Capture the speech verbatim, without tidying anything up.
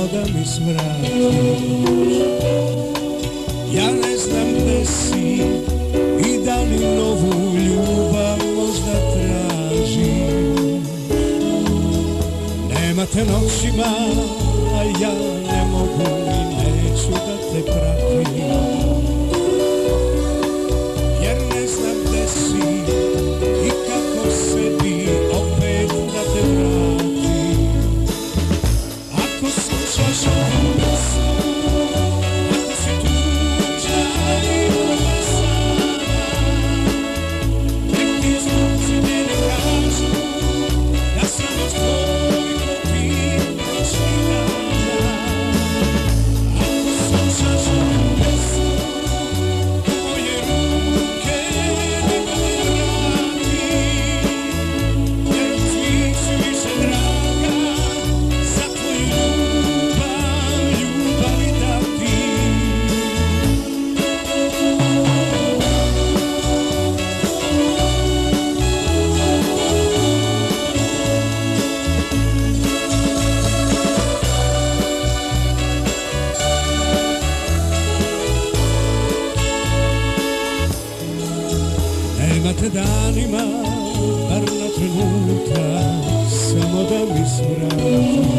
da mi svratiš. Ja ne znam gde si i da li novu ljubav možda tražim. Nema te noćima, a ja ne mogu i neću da te pratim. Jer ne znam gde si i kako sebi opet da te vratim. Ako slušaš ovu pesmu, ako si tužna i ubasana, nek ti zvuci mene kažu da sam još tvoj ko ti prošli dana. Ako slušaš ovu pesmu, moje ruke nego me vrati, jer od svih si više draga, za tvoju ljubav, ljubavi dati. Nema te danima, bar na trenutak, samo da mi svrati.